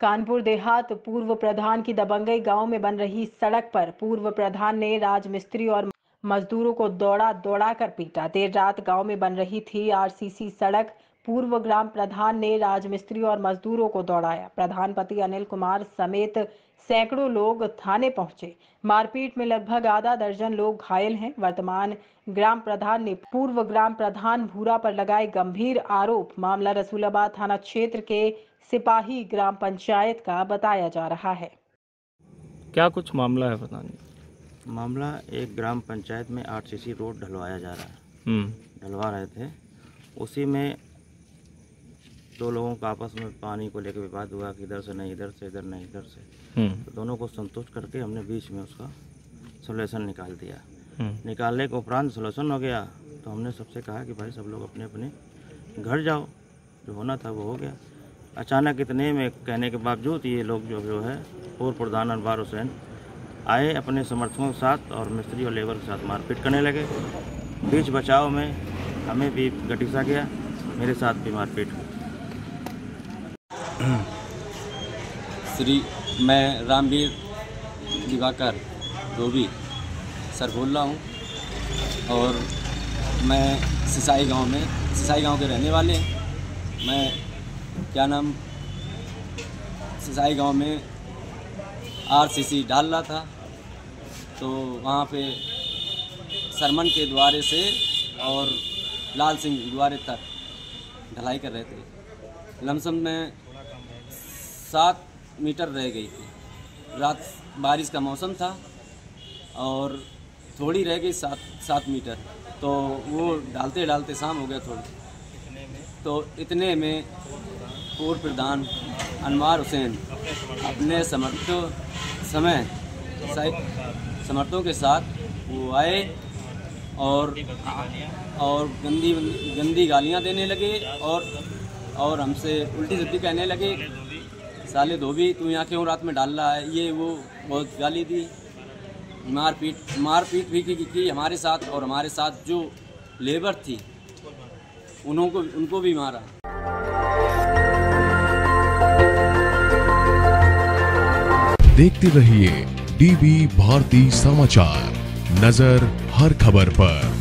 कानपुर देहात पूर्व प्रधान की दबंगई गांव में बन रही सड़क पर पूर्व प्रधान ने राजमिस्त्री और मजदूरों को दौड़ा कर पीटा। देर रात गांव में बन रही थी आरसीसी सड़क। पूर्व ग्राम प्रधान ने राजमिस्त्री और मजदूरों को दौड़ाया। प्रधान पति अनिल कुमार समेत सैकड़ों लोग थाने पहुंचे। मारपीट में लगभग आधा दर्जन लोग घायल हैं। वर्तमान ग्राम प्रधान ने पूर्व ग्राम प्रधान भूरा पर लगाए गंभीर आरोप। मामला रसूलाबाद थाना क्षेत्र के सिपाही ग्राम पंचायत का बताया जा रहा है। क्या कुछ मामला है पता नहीं? मामला एक ग्राम पंचायत में आरसीसी रोड ढलवाया जा रहा है। ढलवा रहे थे, उसी में दो लोगों का आपस में पानी को लेकर विवाद हुआ कि इधर से नहीं इधर से, इधर नहीं इधर से। तो दोनों को संतुष्ट करके हमने बीच में उसका सोल्यूशन निकाल दिया। निकालने के उपरांत सोल्यूशन हो गया तो हमने सबसे कहा कि भाई सब लोग अपने अपने घर जाओ, जो होना था वो हो गया। अचानक इतने में कहने के बावजूद ये लोग जो है पूर्व प्रधान अनवार हुसैन आए अपने समर्थकों के साथ और मिस्त्री और लेबर के साथ मारपीट करने लगे। बीच बचाव में हमें भी गटीसा गया, मेरे साथ भी मारपीट हुई। मैं रामवीर दिवाकर धोबी सर बोल रहा हूँ और मैं सिसाई गांव के रहने वाले हैं। मैं सिसाई गांव में आरसीसी डाल रहा था, तो वहाँ पे सरमन के द्वारे से और लाल सिंह द्वारे तक ढलाई कर रहे थे। लमसम में 7 मीटर रह गई थी। रात बारिश का मौसम था और थोड़ी रह गई 7 मीटर, तो वो डालते डालते शाम हो गया थोड़ी। तो इतने में पूर्व प्रधान अनवार हुसैन अपने समर्थकों के साथ वो आए और गंदी गालियां देने लगे और हमसे उल्टी सीधी कहने लगे, साले धोबी तू यहाँ क्यों रात में डाल रहा है, ये वो बहुत गाली दी। मारपीट भी की हमारे साथ, और हमारे साथ जो लेबर थी उनको भी मारा। देखते रहिए डीवी भारती समाचार, नजर हर खबर पर।